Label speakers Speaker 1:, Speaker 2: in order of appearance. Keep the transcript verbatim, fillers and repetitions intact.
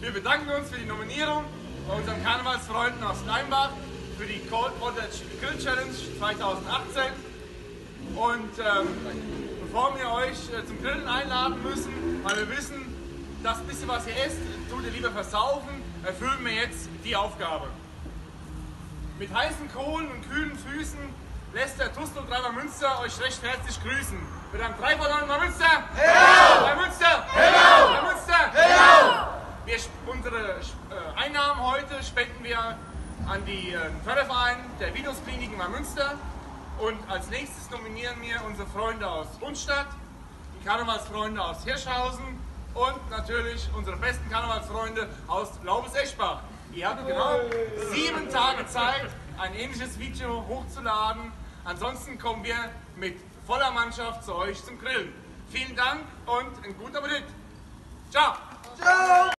Speaker 1: Wir bedanken uns für die Nominierung bei unseren Karnevalsfreunden aus Steinbach für die Cold Water Grill Challenge zweitausendachtzehn. Und ähm, bevor wir euch äh, zum Grillen einladen müssen, weil wir wissen, das bisschen, was ihr esst, tut ihr lieber versaufen, erfüllen wir jetzt die Aufgabe. Mit heißen Kohlen und kühlen Füßen lässt der T U S null drei Münster euch recht herzlich grüßen. Mit einem drei von neun Münster! Hello! Bei Münster! Hello! Bei Münster! Hello! Wir, unsere äh, Einnahmen heute spenden wir an die äh, Förderverein der Venuskliniken bei Münster. Und als nächstes nominieren wir unsere Freunde aus Rundstadt, die Karnevalsfreunde aus Hirschhausen und natürlich unsere besten Karnevalsfreunde aus Laubes-Eschbach. Ihr habt genau sieben Tage Zeit, ein ähnliches Video hochzuladen. Ansonsten kommen wir mit voller Mannschaft zu euch zum Grillen. Vielen Dank und einen guten Appetit. Ciao! Ciao!